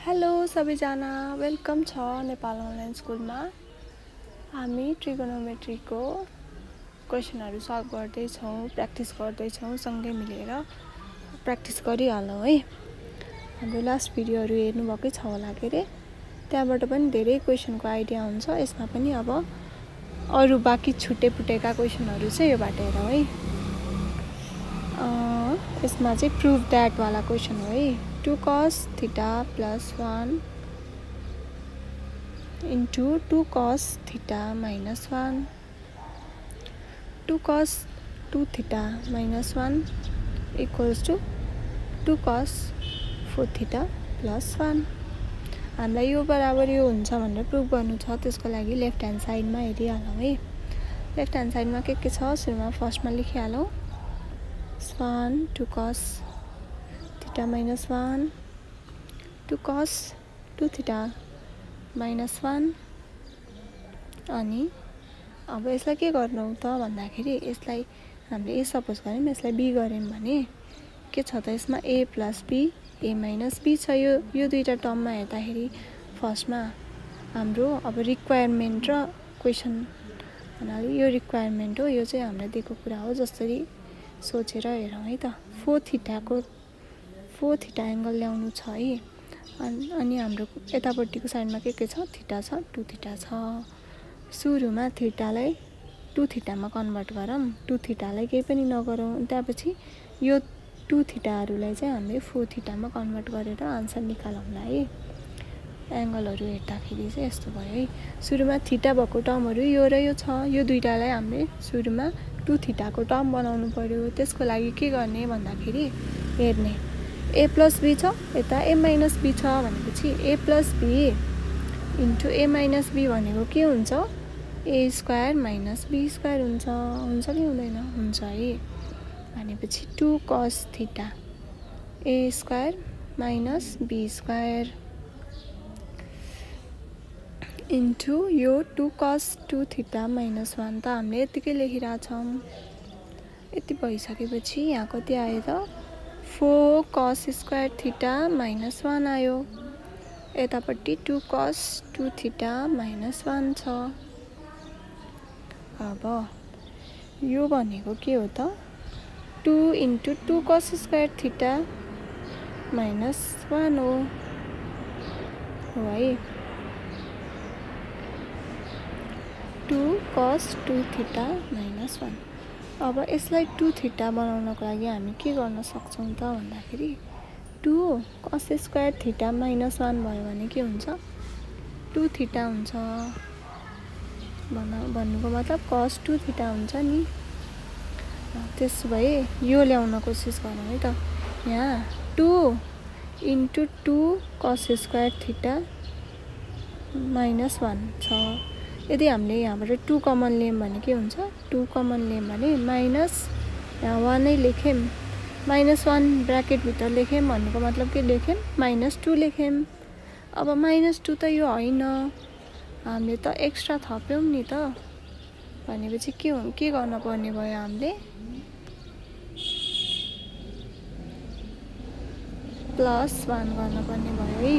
Hello सबैजना, welcome छ Nepal online स्कुलमा। हामी ट्रिगोनोमेट्रीको क्वेसनहरु सल्भ गर्दै छौं, प्र्याक्टिस गर्दै छौं। सँगै मिलेर प्र्याक्टिस गरिहालौं है। हाम्रो लास्ट भिडियोहरु हेर्नु भकै छ होला के रे। त्यहाँबाट पनि धेरै क्वेसनको आइडिया हुन्छ। यसमा पनि अब अरु बाँकी छुटेपुटेका क्वेसनहरु चाहिँ योबाट हेरौं है। यसमा चाहिँ प्रुभ दैट वाला क्वेसन हो है। 2 cos theta plus 1 into 2 cos theta minus 1. 2 cos 2 theta minus 1 equals to 2 cos 4 theta plus 1. हामीलाई यो बराबर यो हुन्छ भनेर प्रुभ गर्नु छ। त्यसको लागि लेफ्ट ह्यान्ड साइडमा हेरिहालौं है। लेफ्ट ह्यान्ड साइडमा के छ सुरुमा फर्स्टमा लेखिहालौं 1 2 cos theta minus 1 2 cos 2 theta minus 1 अनि अब यसलाई के गर्नु त भन्दाखेरि यसलाई हामीले ए सपोज गरौँ, यसलाई बी गर्यौं भने के छ त यसमा a plus b a minus b छ। यो दुईटा टर्ममा हेर्दाखेरि फर्स्टमा हाम्रो अब रिक्वायरमेन्ट र क्वेशन भन्नाले यो रिक्वायरमेन्ट हो। यो चाहिँ हामीले दिएको कुरा हो। जसरी सोचेर हेरौं है त। 4 थीटा एंगल ल्याउनु छ है। अनि हाम्रो यतापट्टिको साइडमा के छ थीटा छ 2 थीटा छ। सुरुमा थीटालाई 2 थीटामा कन्भर्ट गरौँ। 2 थीटालाई केही पनि नगरौँ। त्यसपछि यो 2 थीटाहरुलाई चाहिँ हामीले 4 थीटामा कन्भर्ट गरेर आन्सर निकालौँला है। एंगलहरु हेर्दाखेरि चाहिँ यस्तो भयो है। सुरुमा थीटा भएको टर्महरु यो र यो छ। यो दुईटालाई हामीले सुरुमा 2 थीटाको टर्म बनाउनु पर्यो। त्यसको लागि के गर्ने भन्दाखेरि हेर्ने a plus b छ, यता a minus b छ भनेपछि a plus b into a minus b भनेको के हुन्छ a square minus b square हुन्छ कि हुँदैन? हुन्छ है। भनेपछि 2 cos theta a square minus b square into यो 2 cos 2 theta minus 1 त हामीले यतिकै लेखिरा छौं। यति भइसकेपछि यहाँ कति आयो त 4 cos square theta minus 1 आयो। यतापट्टि 2 cos 2 theta minus 1 छ। अब यो भनेको के हो त 2 into 2 cos square theta minus 1 हो है। 2 cos 2 theta minus 1। अब यसलाई 2 थीटा बनाउनको लागि हामी के गर्न सक्छौं त भन्दाखेरि 2 cos square theta minus 1 भयो भने के हुन्छ 2 थीटा हुन्छ। भन्नुको मतलब cos 2 थीटा हुन्छ नि। त्यसो भए यो ल्याउन कोसिस गरौँ है त। यहाँ 2 into 2 cos square theta minus 1 छ। यदि हामीले यहाँबाट 2 कमन लियौं भने के हुन्छ 2 कमन लियौं भने माइनस यहाँ 1 नै लेख्यौं। माइनस 1 ब्र्याकेट भित्र लेख्यौं भन्नुको मतलब के लेख्यौं माइनस 2 लेख्यौं। अब माइनस 2 त यो हैन, हामीले त एक्स्ट्रा थप्यौं नि त। भनेपछि के गर्न पर्ने भयो हामीले प्लस 1 गर्न पर्ने भयो है।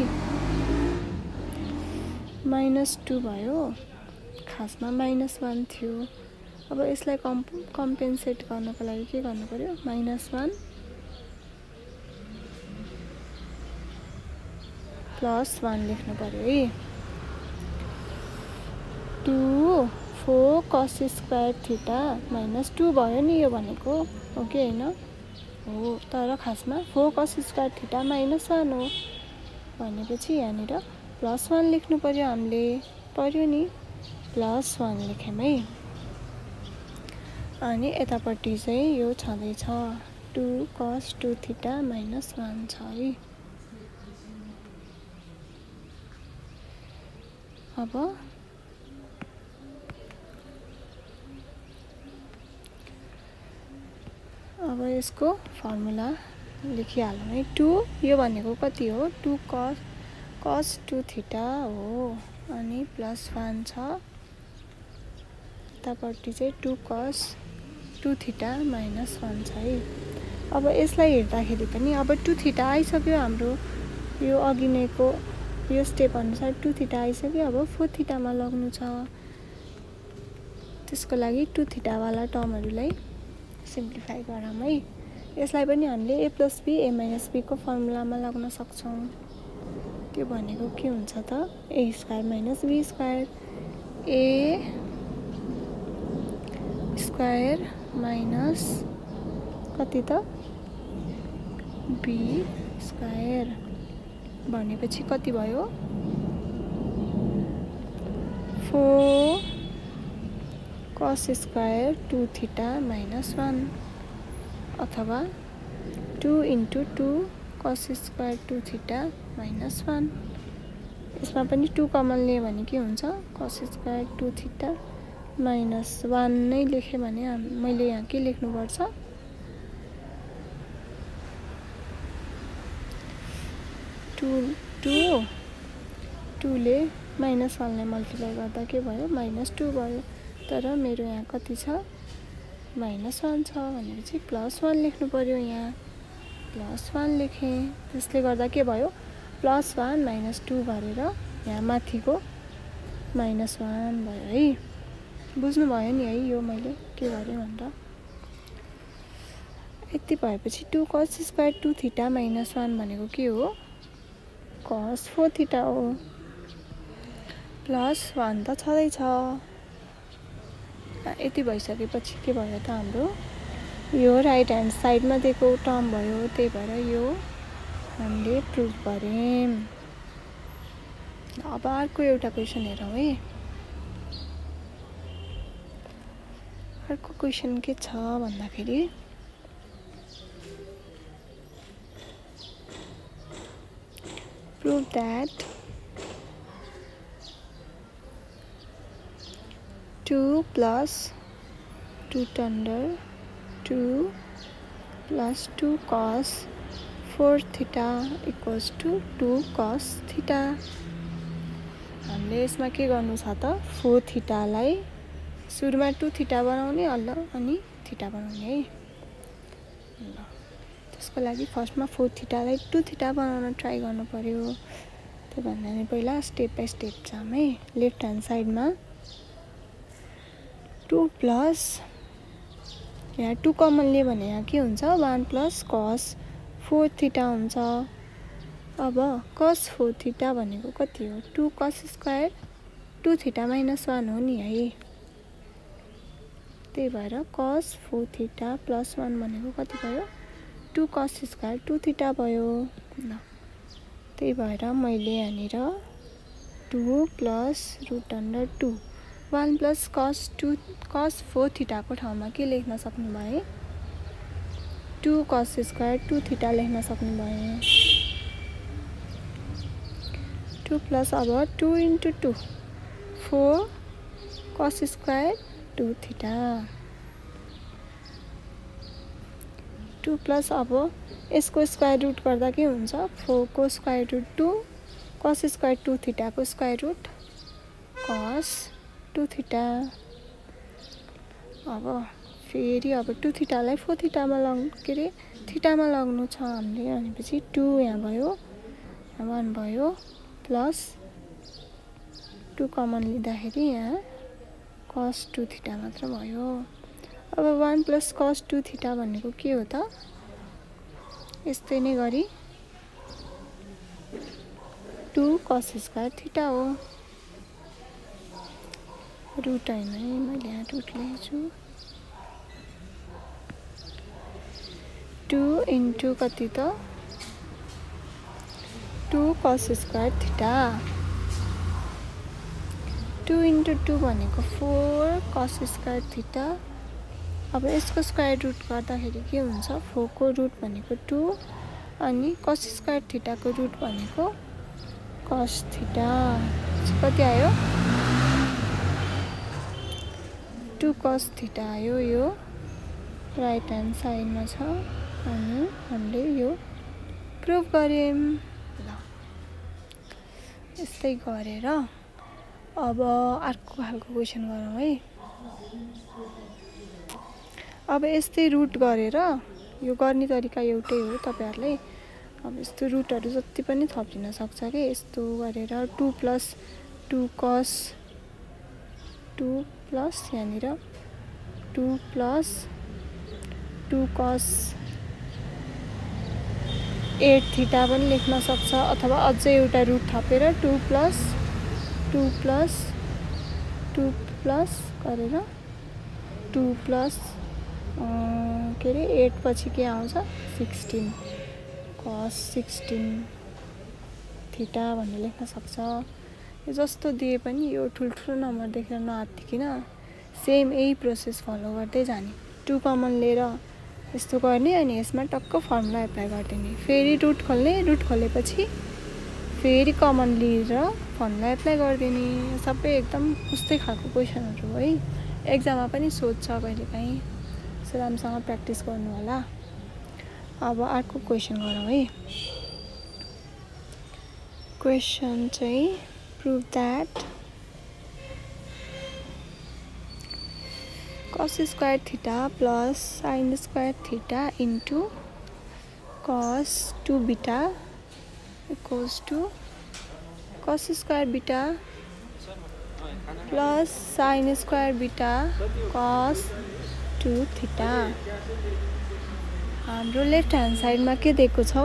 माइनस 2 भयो, खासमा माइनस 1 थियो। अब यसलाई कम्पेन्सेट गर्नको लागि के गर्नु पर्यो माइनस 1 प्लस 1 लेख्नु पर्यो है। 2 4 cos square theta minus 2 भयो नि यो भनेको हो कि हैन हो। तर खासमा 4 cos square theta minus 1 हो। भनेपछि यहाँनिर प्लस 1 लेख्नु पर्यो हामीले। पर्यो नि प्लस 1 लेख्यौं है। अनि यतापट्टि चाहिँ यो छँदै छ 2 cos 2 theta minus 1 छ है। अब यसको फर्मुला लेखिहालौं है। 2 यो भनेको कति हो 2 cos 2 theta हो। अनि प्लस 1 छ। यतापट्टि चाहिँ 2 cos 2 थीटा minus 1 छ है। अब यसलाई हेर्दाखेरि पनि अब 2 थीटा आइसक्यो हाम्रो यो अघि नैको यो स्टेप अनुसार 2 थीटा आइसक्यो। अब 4 थीटामा लग्नु छ। त्यसको लागि 2 थीटा वाला टर्महरुलाई सिम्प्लिफाई गरौँ है। यसलाई पनि हामीले a + b a - b को फर्मुलामा लाग्न सक्छौं। त्यो भनेको के हुन्छ त a² - b² a² माइनस कति त b² भनेपछि कति भयो 4 cos² 2 थीटा - 1 अथवा 2 × 2 cos² 2 थीटा - 1। यसमा पनि 2 कमन लिए भने के हुन्छ cos² 2 थीटा - 1 नै लेखे भने मैले यहाँ के लेख्नु पर्छ 2 ले -1 ले मल्टिप्लाई गर्दा के भयो -2 भयो। तर मेरो यहाँ कति छ -1 छ भनेपछि +1 लेख्नु पर्यो। यहाँ +1 लेखे। त्यसले गर्दा के भयो +1 - 2 गरेर यहाँ माथिको -1 भयो है। बुझ्नु भयो नि है यो मैले के गरे भनेर। यति भएपछि 2 cos² 2 थीटा - 1 भनेको के हो cos 4 थीटा हो। +1 त छँदै छ। यति भइसकेपछि के भयो त हाम्रो यो राइट ह्यान्ड साइडमा दिएको टर्म भयो। त्यही भएर यो हामीले प्रुभ गर्यौं। अब अर्को एउटा क्वेशन हेरौँ है। अर्को क्वेशन के छ भन्दाखेरि prove that 2 + √2 + 2 cos 4 theta = 2 cos theta. हामीले यसमा के गर्नु छ त 4 थीटालाई सुरुमा 2 थीटा बनाउने अनि थीटा बनाउने है। ल त्यसको लागि फर्स्टमा 4 थीटालाई 2 थीटा बनाउन ट्राई गर्नु पर्यो। त्यो भन्दा नि पहिला स्टेप बाइ स्टेप जाम है। लेफ्ट ह्यान्ड साइडमा 2 प्लस यहाँ 2 कमन लिए भने यहाँ के हुन्छ 1 + cos 4 थीटा हुन्छ। अब cos 4 थीटा भनेको कति हो 2 cos² 2 थीटा - 1 हो नि है। त्यही भएर cos 4 थीटा + 1 भनेको कति भयो 2 cos² 2 थीटा भयो। ल त्यही भएर मैले यहाँनिर 2 + √2 1 + cos 4 थीटाको ठाउँमा के लेख्न सक्नु भए 2 cos² 2 थीटा लेख्न सक्नु भए। 2 + अब 2 × 2 4 cos² 2 थीटा 2 + अब यसको स्क्वायर रुट गर्दा के हुन्छ 4 को स्क्वायर रुट 2 cos² 2 थीटाको स्क्वायर रुट cos 2 थीटा। अब फेरि अब 2 थीटालाई 4 थीटामा थीटामा लाग्नु छ हामीले भनेपछि 2 यहाँ भयो 1 भयो प्लस 2 कमन लिँदाखेरि यहाँ cos 2 थीटा मात्र भयो। अब 1 + cos 2 थीटा भनेको के हो त यस्तै नै गरी 2 cos² थीटा हो। रुट हैन है मैले यहाँ रुट लेखेछु 2 × कति त 2 cos² थीटा 2 × 2 भनेको 4 cos² थीटा। अब यसको स्क्वायर रुट गर्दाखेरि के हुन्छ 4 को रुट भनेको 2 अनि cos² थीटाको रुट भनेको cos थीटा। कति आयो 2 cos थीटा आयो। यो राइट ह्यान्ड साइडमा छ अनि हामीले यो प्रुभ गर्यौं। ल यस्तै गरेर अब अर्को खालको क्वेशन गरौँ है। अब यस्तै रुट गरेर यो गर्ने तरिका एउटै हो तपाईहरुलाई अब यस्तो रुटहरू जति पनि थपिन सक्छ के यस्तो गरेर 2 + 2 cos 2 प्लस यहाँनिर 2 + 2 cos 8 थीटा पनि लेख्न सक्छ अथवा अझै एउटा रुट थपेर 2 + 2 + 2 प्लस गरेर 2 + के अरे 8 पछि के आउँछ 16 cos 16 थीटा भनेर लेख्न सक्छ। यो जस्तो दिए पनि यो ठुल्ठुलो नम्बर देखेर नआत्तिकिन सेम यही प्रोसेस फलो गर्दै जाने। 2 कमन लिएर यस्तो गर्ने अनि यसमा टक्क फर्मुला एप्लाई गरिदिने। फेरि रुट खोल्ने, रुट खोलेपछि फेरि कमन लिएर फर्मुला एप्लाई गरिदिने। सबै एकदम उस्तै खालको क्वेसनहरू है, एक्जाममा पनि सोध्छ कहिलेकाहीँ, सो राम्रोसँग प्र्याक्टिस गर्नु होला। अब अर्को क्वेसन गरौँ है। क्वेसन चाहिँ prove that cos square theta plus sin square theta into cos 2 beta equals to cos square beta plus sin square beta cos 2 theta. हाम्रो लेफ्ट ह्यान्ड साइडमा के दिएको छ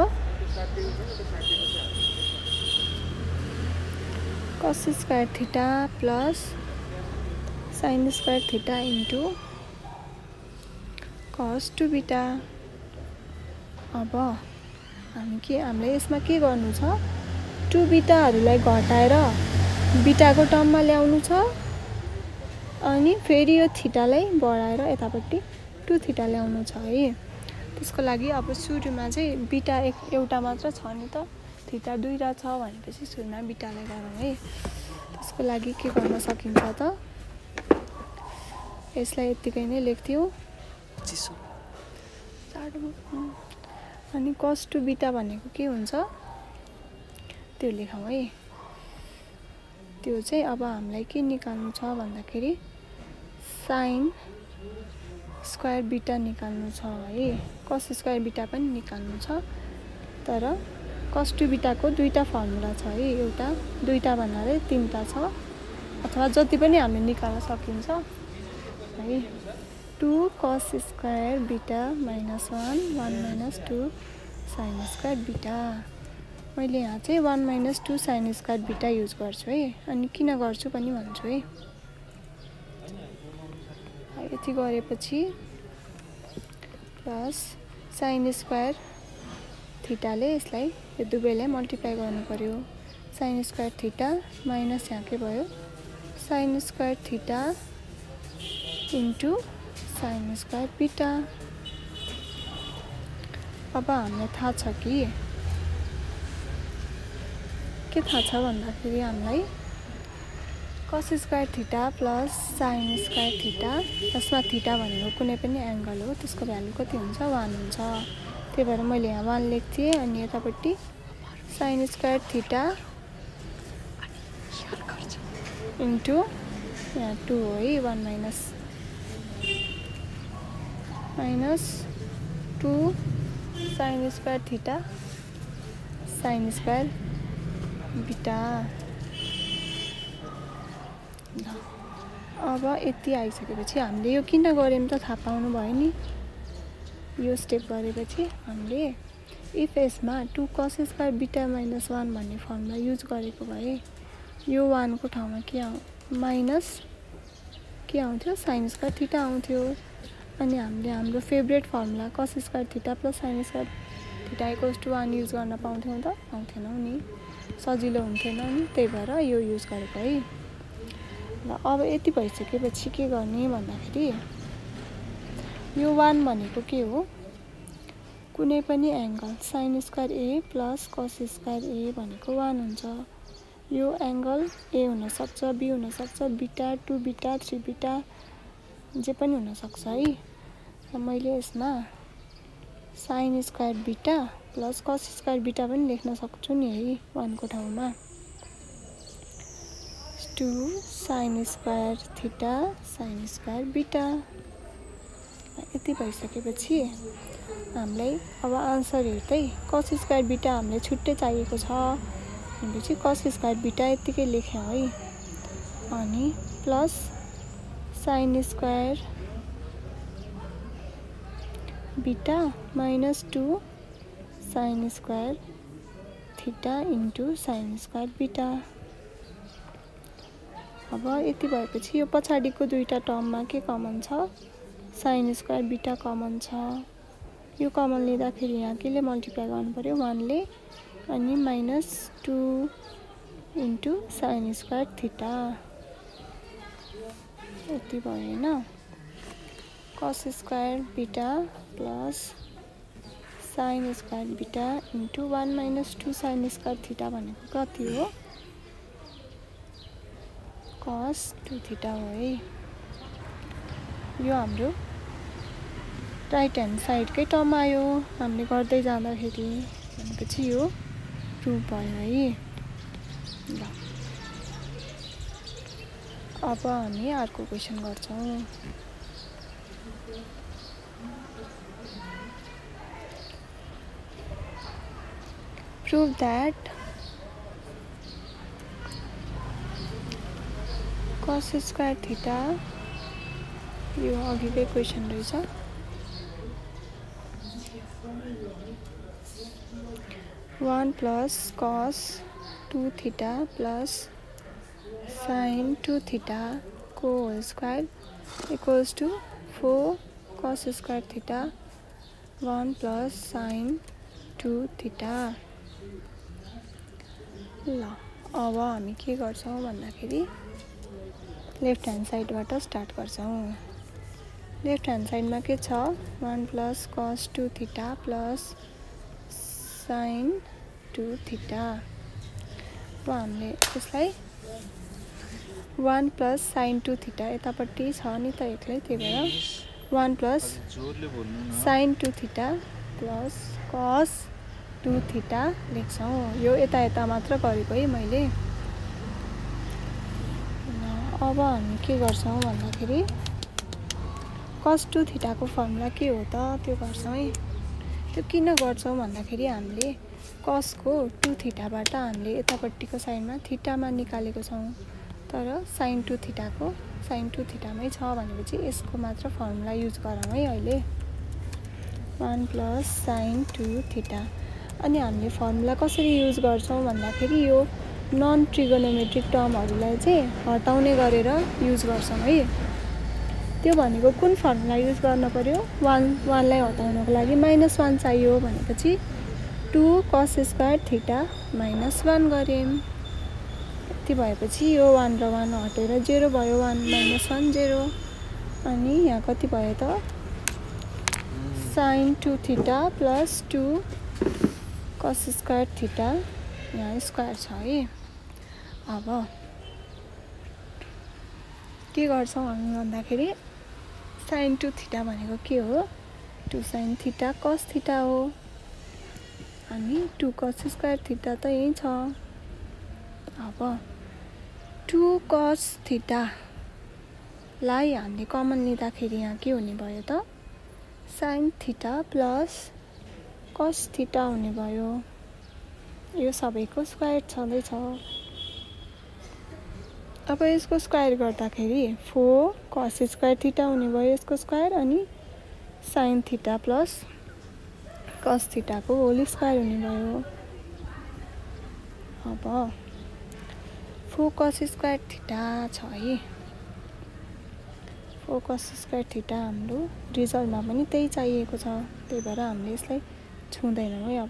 cos square theta plus sin square theta into cos 2 beta. अब हामीले यसमा के गर्नु छ 2 बीटाहरूलाई घटाएर बीटाको टर्ममा ल्याउनु छ अनि फेरि यो थीटालाई बढाएर यतापट्टि 2 थीटा ल्याउनु छ है। त्यसको लागि अब सुरुमा चाहिँ बीटा एउटा मात्र छ नि त, थीटा दुईटा छ भनेपछि सुरुमा बीटालाई गरौँ है। त्यसको लागि के गर्न सकिन्छ त, यसलाई यतिकै नै लेख्थ्यौँ अनि cos 2 बीटा भनेको के हुन्छ त्यो लेखौँ है। त्यो चाहिँ अब हामीलाई के निकाल्नु छ भन्दाखेरि sin स्क्वायर बीटा निकाल्नु छ है। cos स्क्वायर बीटा पनि निकाल्नु छ, तर cos 2 बीटाको दुईटा फर्मुला छ है, एउटा दुईटा भन्नाले तीनटा छ अथवा जति पनि हामीले निकाल्न सकिन्छ है। 2 cos square beta -1 1 - 2 sin square beta. मैले यहाँ चाहिँ 1 - 2 sin स्क्वायर बीटा युज गर्छु है। अनि किन गर्छु पनि भन्छु है। यति गरेपछि प्लस sin स्क्वायर थीटाले यसलाई यो दुवैलाई मल्टिप्लाई गर्नु पर्यो। sin स्क्वायर थीटा माइनस यहाँ के भयो sin square theta into sin square beta. अब हामीलाई थाहा छ कि के थाहा छ भन्दाखेरि हामीलाई cos square theta plus sin square theta, जसमा थीटा भनेको कुनै पनि एङ्गल हो, त्यसको भ्यालु कति हुन्छ 1 हुन्छ। त्यही भएर मैले यहाँ 1 लेख्थेँ अनि यतापट्टि sin स्क्वायर थीटा इन्टु यहाँ 2 हो है, 1 minus 2 sin square theta sin square beta. अब यति आइसकेपछि हामीले यो किन गर्यौँ त थाहा पाउनु भयो नि। यो स्टेप गरेपछि हामीले इफ यसमा 2 cos स्क्वायर बीटा -1 भन्ने फर्मुला युज गरेको भए यो 1 को ठाउँमा के माइनस के आउँथ्यो sin स्क्वायर थीटा आउँथ्यो। अनि हामीले हाम्रो favourite formula cos square theta plus sin square theta equals to 1 use गर्न पाउँथ्यौँ त, पाउँथेनौँ नि, सजिलो हुन्थेन नि, त्यही भएर यो युज गरेको है। ल अब यति भइसकेपछि के गर्ने भन्दाखेरि यो 1 भनेको के हो कुनै पनि angle sin square a plus cos square a भनेको 1 हुन्छ। यो एङ्गल a हुनसक्छ, b हुनसक्छ, बीटा 2 बीटा 3 बीटा जे पनि हुनसक्छ है। र मैले यसमा sin square beta plus cos square beta पनि लेख्न सक्छु नि है 1 को ठाउँमा। 2 sin square theta sin square beta. यति भइसकेपछि हामीलाई अब आन्सर हेर्दै कस स्क्वायर बीटा हामीले छुट्टै चाहिएको छ भनेपछि कस स्क्वायर बीटा यतिकै लेख्यौँ है। अनि plus sine square beta minus 2 sine square theta into sine square beta. अब यति भएपछि यो पछाडिको दुईटा टर्ममा के कमन छ, साइन स्क्वायर बीटा कमन छ। यो कमन लिँदाखेरि यहाँ केले मल्टिप्लाई गर्नु पर्यो, 1 ले, अनि minus 2 into sine square theta. यति भयो हैन। Cos square beta plus sine square beta into 1 minus 2 sine square theta भनेको कति हो, कस 2 थीटा हो है। यो हाम्रो राइट ह्यान्ड साइडकै टर्म आयो हामीले गर्दै जाँदाखेरि, भनेपछि यो प्रुभ भयो है। ल अब हामी अर्को क्वेसन गर्छौँ। Prove that cos square theta, यो अघिकै क्वेसन रहेछ, 1 plus cos 2 theta plus sine 2 theta को whole square equals to 4 cos square theta 1 plus sine 2 theta. ल अब हामी के गर्छौँ भन्दाखेरि लेफ्ट ह्यान्ड साइडबाट स्टार्ट गर्छौँ। लेफ्ट ह्यान्ड साइडमा के छ, 1 plus cos 2 theta plus sine 2 theta. अब हामीले यसलाई 1 प्लस साइन 2 थीटा यतापट्टि छ नि त एक्लै, त्यही भएर 1 plus sine 2 theta plus cos 2 theta लेख्छौँ। यो यता यता मात्र गरेको है मैले। अब हामी के गर्छौँ भन्दाखेरि कस 2 थीटाको फर्मुला के हो त त्यो गर्छौँ है। त्यो किन गर्छौँ भन्दाखेरि हामीले कसको 2 थीटाबाट हामीले यतापट्टिको साइडमा थीटामा निकालेको छौँ, तर साइन 2 थीटाको साइन 2 थीटामै छ भनेपछि यसको मात्र फर्मुला युज गरौँ है अहिले, 1 प्लस साइन 2 थीटा। अनि हामीले फर्मुला कसरी युज गर्छौँ भन्दाखेरि यो नन ट्रिगोनोमेट्रिक टर्महरूलाई चाहिँ हटाउने गरेर युज गर्छौँ है। त्यो भनेको कुन फर्मुला युज गर्न पर्यो, 1 लाई हटाउनको लागि -1 चाहियो भनेपछि 2 कस स्क्वायर थीटा -1 गरेँ। यति भएपछि यो 1 र 1 हटेर 0 भयो, 1 -1 0। अनि यहाँ कति भयो त, साइन 2 थीटा प्लस 2 कस स्क्वायर थीटा, यहाँ स्क्वायर छ है। अब के गर्छौँ हामी भन्दाखेरि साइन 2 थीटा भनेको के हो, 2 साइन थीटा कस थीटा हो, अनि 2 कस स्क्वायर थीटा त यही छ। अब 2 कस थीटालाई हामीले कमन लिँदाखेरि यहाँ के हुने भयो त, sine theta plus cos theta हुने भयो। यो सबैको स्क्वायर छँदैछ। अब यसको स्क्वायर गर्दाखेरि 4 कस स्क्वायर थीटा हुने भयो यसको स्क्वायर, अनि साइन थीटा प्लस कस थीटाको होल स्क्वायर हुने भयो। अब 4 कस स्क्वायर थीटा छ है। 4 कस स्क्वायर थीटा हाम्रो रिजल्टमा पनि त्यही चाहिएको छ, त्यही भएर हामीले यसलाई छुँदैनौँ है। अब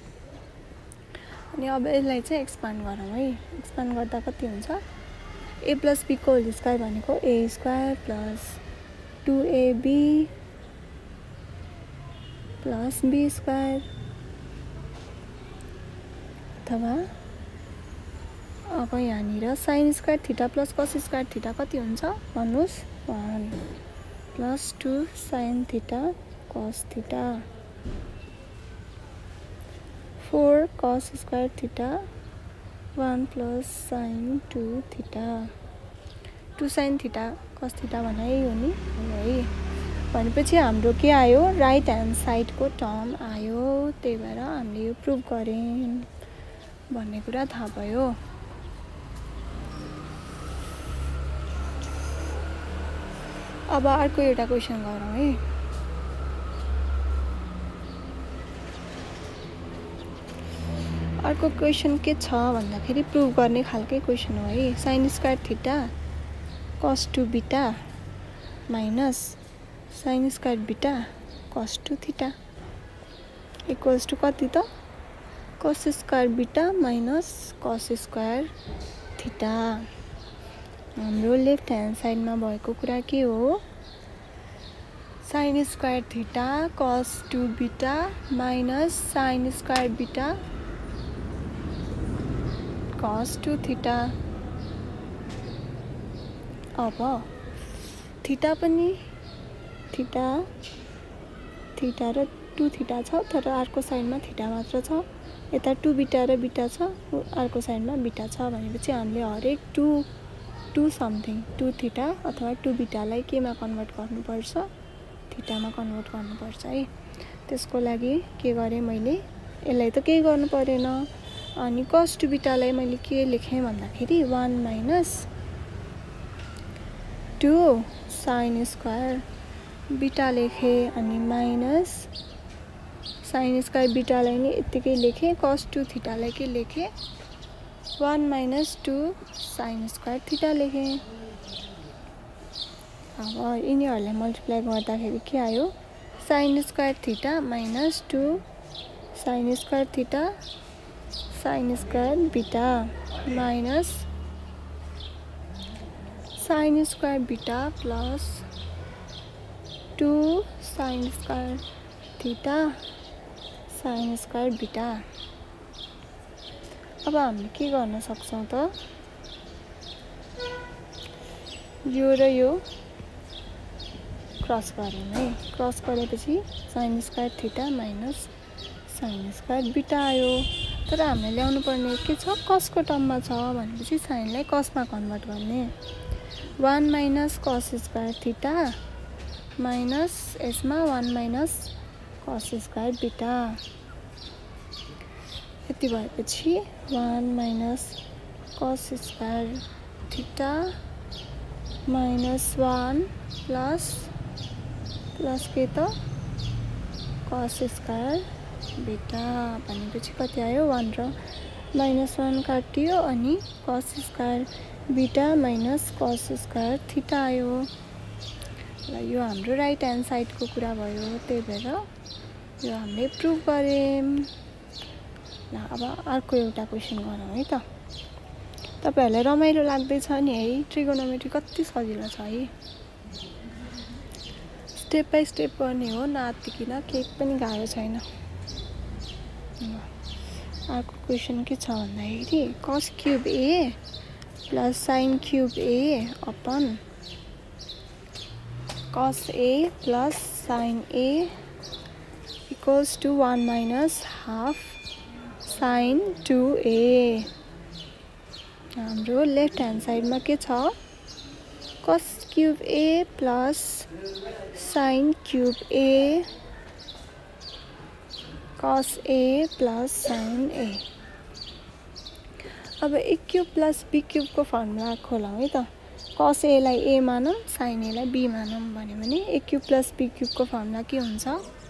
अनि अब यसलाई चाहिँ एक्सपान्ड गरौँ है। एक्सपान्ड गर्दा कति हुन्छ, a प्लस b को होल स्क्वायर भनेको a square plus 2ab plus b square, अथवा अब यहाँनिर sine square theta plus cos square theta कति हुन्छ भन्नुहोस्, 1 plus 2 sine theta cos theta, 4 cos square theta 1 plus sine 2 theta, 2 sine theta cos theta भने यही हो नि है। भनेपछि हाम्रो के आयो, राइट ह्यान्ड साइडको टर्म आयो। त्यही भएर हामीले यो प्रुभ गऱ्यौँ भन्ने कुरा थाहा भयो। अब अर्को एउटा क्वेसन गरौँ है। अर्को क्वेसन के छ भन्दाखेरि प्रुभ गर्ने खालकै क्वेसन हो है। Sign square theta cos 2 beta minus sine square beta cos 2 theta equals to कति त, cos square beta minus cos square theta. हाम्रो लेफ्ट ह्यान्ड साइडमा भएको कुरा के हो, sign square theta cos 2 beta minus sine square beta cos 2 theta. अब theta पनि थीटा र 2 थीटा छ, तर अर्को साइडमा थीटा मात्र छ। यता 2 बीटा र बीटा छ, अर्को साइडमा बीटा छ। भनेपछि हामीले हरेक 2 समथिङ 2 थीटा अथवा 2 बीटालाई केमा कन्भर्ट गर्नुपर्छ, थीटामा कन्भर्ट गर्नुपर्छ है। त्यसको लागि के गरेँ मैले, यसलाई त केही गर्नु परेन। अनि कस 2 बीटालाई मैले के लेखेँ भन्दाखेरि 1 माइनस 2 साइन स्क्वायर बीटा लेखेँ, अनि माइनस साइन स्क्वायर बीटालाई नि यत्तिकै लेखेँ। कस 2 थीटालाई के लेखेँ, 1 माइनस 2 साइन स्क्वायर थीटा लेखेँ। अब यिनीहरूलाई मल्टिप्लाई गर्दाखेरि के आयो, sine square theta minus 2 sine square theta sine square beta minus sine square beta plus 2 sine square theta sine square beta. अब हामीले के गर्न सक्छौँ त, यो र यो क्रस गऱ्यौँ है। क्रस गरेपछि sine square theta minus sine square beta आयो। तर हामीले ल्याउनु पर्ने के छ, कसको टर्ममा छ भनेपछि साइनलाई कसमा कन्भर्ट गर्ने। 1 minus cos square theta minus यसमा 1 माइनस कस स्क्वायर बीटा। यति भएपछि 1 minus cos square theta minus 1 plus के त कस स्क्वायर बीटा। भनेपछि कति आयो, 1 र माइनस 1 काटियो, अनि cos square beta minus cos square theta आयो। ल यो हाम्रो राइट ह्यान्ड साइडको कुरा भयो। त्यही भएर यो हामीले प्रुभ गऱ्यौँ। ल अब अर्को एउटा क्वेसन गरौँ है त। तपाईहरूलाई रमाइलो लाग्दैछ नि है, ट्रिगोनोमेट्री कति सजिलो छ है। स्टेप बाई स्टेप गर्ने हो, नआत्तिकिन, केही पनि गाह्रो छैन। अर्को क्वेसन के छ भन्दाखेरि cos cube A plus sine cube A upon cos A plus sine A equals to 1 minus half sine 2a। हाम्रो लेफ्ट ह्यान्ड साइडमा के छ, cos cube A plus sine cube A cos A plus sine A. अब A cube plus B क्युबको formula खोलौँ है त। कस एलाई ए मानौँ, साइन एलाई बी मानौँ भन्यो भने ए क्युब प्लस बी क्युबको फर्मुला के हुन्छ,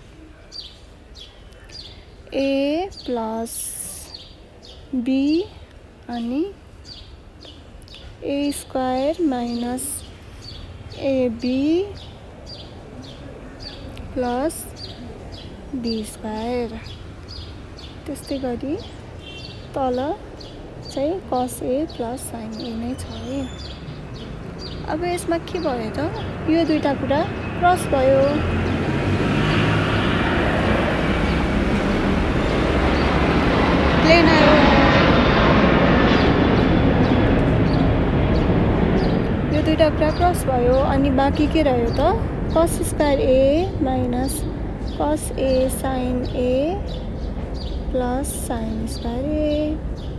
ए प्लस बी अनि A square minus A B plus B square. त्यस्तै गरी तल चाहिँ कस ए प्लस साइन ए नै छ है। अब यसमा के भयो त, यो दुईटा कुरा क्रस भयो। प्लेन आयो, यो दुईटा कुरा क्रस भयो। अनि बाँकी के रह्यो त, cos square A minus cos A sine A plus sine square A.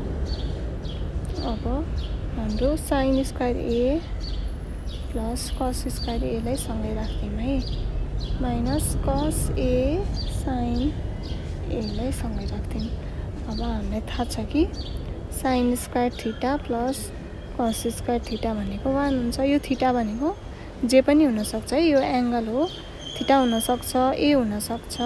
अब हाम्रो sine square A plus cos square एलाई सँगै राख्दियौँ है। माइनस कस ए साइन एलाई सँगै राख्दिउँ। अब हामीलाई थाहा छ कि sine square theta plus cos square theta भनेको 1 हुन्छ। यो थीटा भनेको जे पनि हुनसक्छ है, यो एङ्गल हो। थीटा हुनसक्छ, ए हुनसक्छ,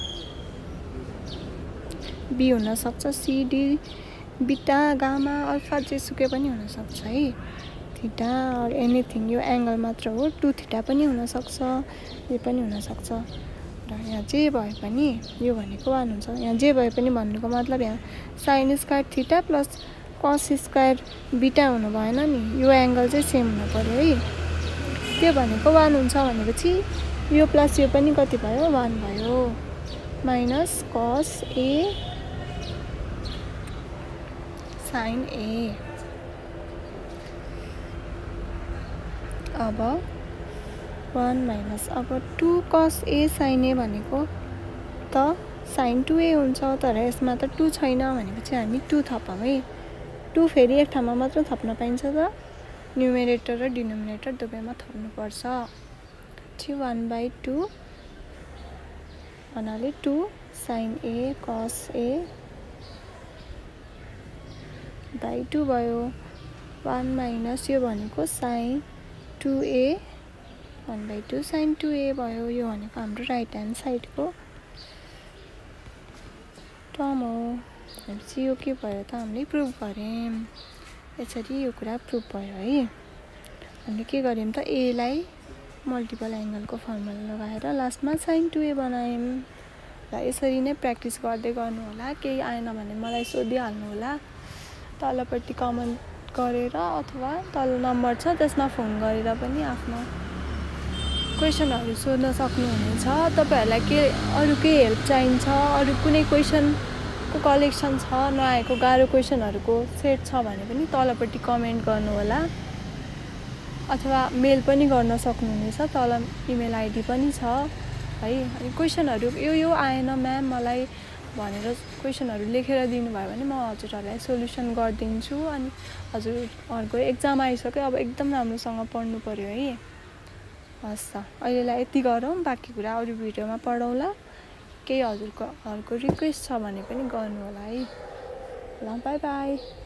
बी हुनसक्छ, C D beta gamma alpha जेसुकै पनि हुनसक्छ है। थीटा और एनिथिङ यो एङ्गल मात्र हो। 2 थीटा पनि हुनसक्छ, यो पनि हुनसक्छ। र यहाँ जे भए पनि यो भनेको 1 हुन्छ। यहाँ जे भए पनि भन्नुको मतलब यहाँ sine square theta plus cos square beta हुनु भएन नि, यो एङ्गल चाहिँ सेम हुनु पर्यो है। त्यो भनेको 1 हुन्छ भनेपछि यो प्लस यो पनि कति भयो? 1 भयो। Minus cos A sine A. अब 1 माइनस अब 2 कस ए साइन ए भनेको त साइन 2a हुन्छ, तर यसमा त 2 छैन भनेपछि हामी 2 थपौँ है। 2 फेरि एक ठाउँमा मात्र थप्न पाइन्छ त न्युमेरेटर र डिनोमिनेटर दुवैमा थप्नुपर्छ। 1/2 भन्नाले 2 sign A cos A by 2 भयो। 1 माइनस यो भनेको साइन 2a 1/2 साइन 2a भयो। यो भनेको हाम्रो राइट ह्यान्ड साइडको टर्म हो। भनेपछि यो के भयो त हामीले प्रुभ गऱ्यौँ। यसरी यो कुरा प्रुभ भयो है। हामीले के गर्यौँ त एलाई मल्टिपल एङ्गलको फर्मुला लगाएर लास्टमा साइन 2a बनायौँ। र यसरी नै प्र्याक्टिस गर्दै गर्नु होला। केही आएन भने मलाई सोधिहाल्नु होला, तलपट्टि कमेन्ट गरेर अथवा तल नम्बर छ त्यसमा फोन गरेर पनि आफ्नो क्वेसनहरू सोध्न सक्नुहुनेछ। तपाईहरूलाई के अरू केही हेल्प चाहिन्छ, अरू कुनै क्वेसनको कलेक्सन छ, नआएको गाह्रो क्वेसनहरूको सेट छ भने पनि तलपट्टि कमेन्ट गर्नु होला, अथवा मेल पनि गर्न सक्नुहुनेछ। तल इमेल आइडी पनि छ है। अनि क्वेसनहरू यो आएन म्याम मलाई भनेर क्वेसनहरू लेखेर दिनुभयो भने म हजुरहरूलाई सोल्युसन गरिदिन्छु। अनि हजुरहरूको एक्जाम आइसक्यो, अब एकदम राम्रोसँग पढ्नु पर्यो है। हस् त, अहिलेलाई यति गरौँ, बाँकी कुरा अरू भिडियोमा पढौँला। केही हजुरहरूको रिक्वेस्ट छ भने पनि गर्नु होला है। ल बाई बाई।